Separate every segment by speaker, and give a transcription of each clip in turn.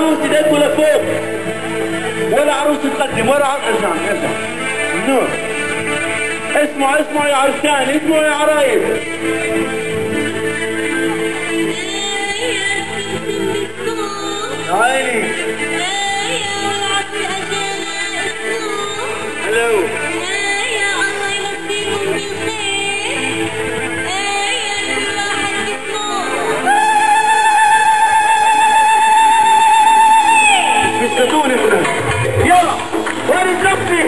Speaker 1: العروس ايديكوا لفوق، ولا عروس تقدم ولا ارجع نور. اسمعوا يا عرسان، اسمعوا يا عرايس. عيني هلو بيستدوني هنا. يلا وين الزفي؟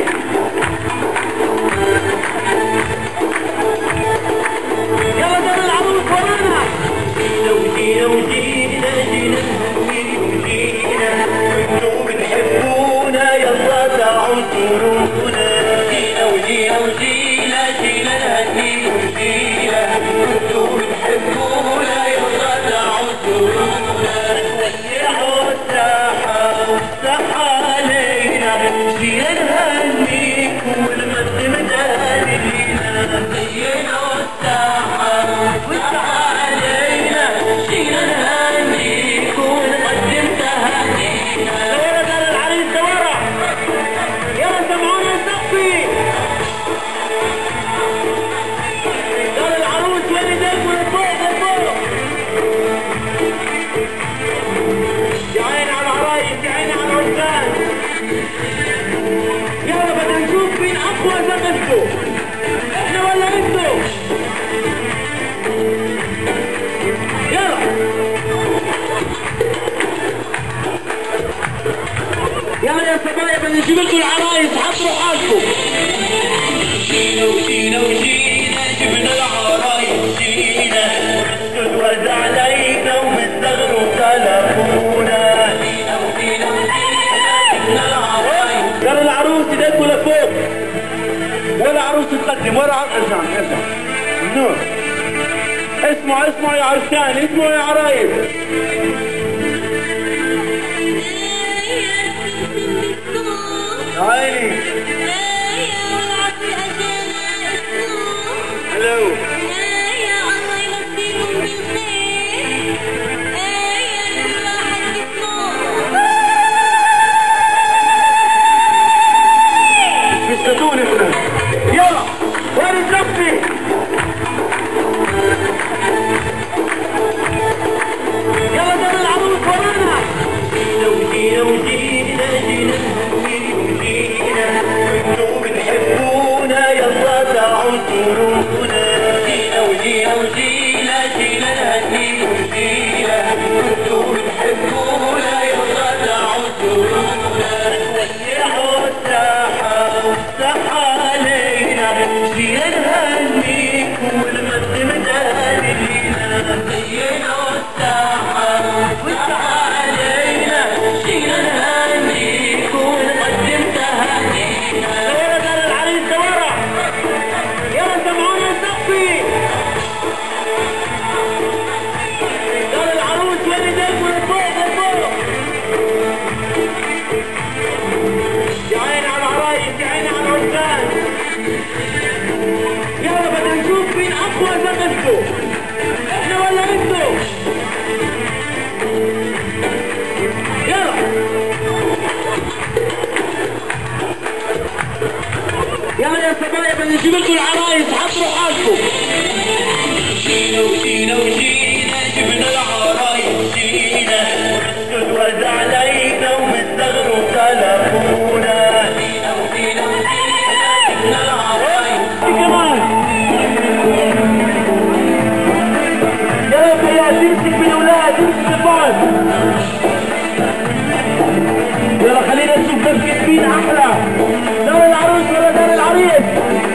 Speaker 1: يلا جاب العروس ورانا. لو جينا انتوا بتحبونا يلا تعالوا زورونا. جينا نهنيكم جينا انتوا بتحبونا يلا تعالوا زورونا. وسعوا الساحة علينا جينا نهنيكم ونقدم تهانينا. زينوا الساحة علينا جينا نهنيكم ونقدم تهانينا. دورة دار العريس دورة. يلا سمعونا الزفي. دار العروس وين ايديكم لفوق لفوق. يا عيني على العرايس، يا عيني على العرسان. يلا بدنا نشوف مين اقوى زقفته، احنا ولا انتوا؟ يلا يلا يا شباب بدنا نجيب لكم العرايس، حضروا حالكم. جينا جبنا العرايس جينا ونسكت علينا ومستغروا سلفونا. جبنا العرايس. يلا العروس ايديكوا لفوق، ولا عروس تقدم ولا ارجع نور. اسمعوا يا عرسان، اسمعوا يا عرايس. عيني هلو بيستدوني هنا. يلا وين الزفي؟ يلا جاب العروس ورانا. لو جينا انتوا بتحبونا يلا تعالوا زورونا. جينا نهنيكم جينا انتوا بتحبونا يلا تعالوا زورونا. وسعوا الساحة علينا جينا نهنيكم ونقدم تهانينا. زينوا الساحة علينا جينا نهنيكم ونقدم تهانينا. دورة دار العريس دورة. يلا سمعونا الزفي. دار العروس وين ايديكم لفوق لفوق. يا عيني على العرايس، يا عيني على العرسان. يلا بدنا نشوف مين اقوى زقفته، احنا ولا انتوا؟ يلا يلا يا شباب بدنا نجيب لكم العرايس، حضروا حالكم. جينا جبنا العرايس جينا ونسكت علينا ومستغروا سلفونا. جبنا العرايس. كمان يلا يا تمسك بالاولاد، تمسك البعض. يلا خلينا نشوف بس مين احلى، دار العروس ولا دار العريس.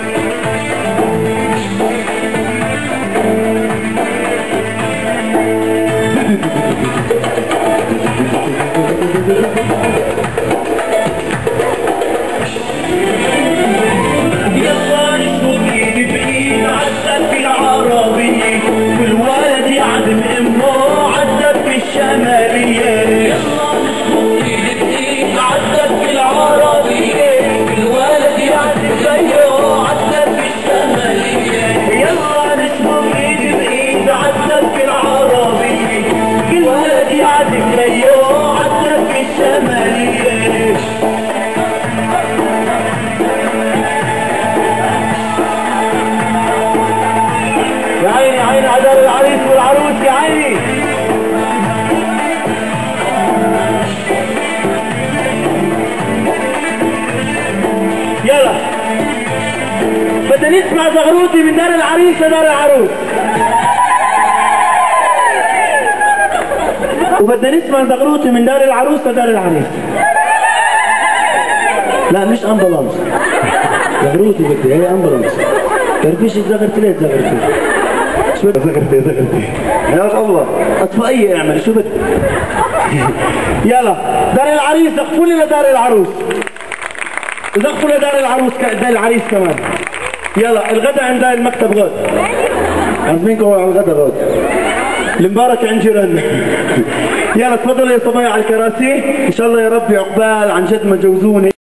Speaker 1: يلا نشوف ايد بايد عالسقف العربي، والولد يعزم امه عالسقف الشمالية. يلا نشوف ايد بايد عالسقف العربي، بدنا نسمع زغروتي من دار العريس لدار العروس. وبدنا نسمع زغروتي من دار العروس لدار العريس. لا مش امبولانس، زغروتي بدي، هي امبولانس. كرفيش زغرتي ليه زغرتي؟ شو زغرتي يا الله اطفائيه اعمل شو بدك. يلا دار العريس زقفوا لي لدار العروس، زقفوا لدار العروس دار العريس كمان. يلا الغداء عند المكتب غد، عازمينكم على الغداء غد. المبارك عند جيراننا. يلا تفضلوا يا صبايا على الكراسي، ان شاء الله يا رب عقبال عن جد ما جوزوني.